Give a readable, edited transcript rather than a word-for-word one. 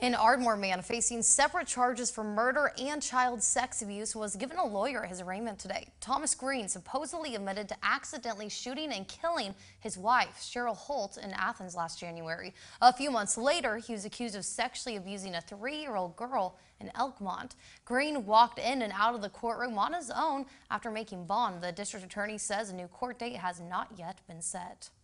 An Ardmore man facing separate charges for murder and child sex abuse was given a lawyer at his arraignment today. Thomas Green supposedly admitted to accidentally shooting and killing his wife, Cheryl Holt, in Athens last January. A few months later, he was accused of sexually abusing a 3-year-old girl in Elkmont. Green walked in and out of the courtroom on his own after making bond. The district attorney says a new court date has not yet been set.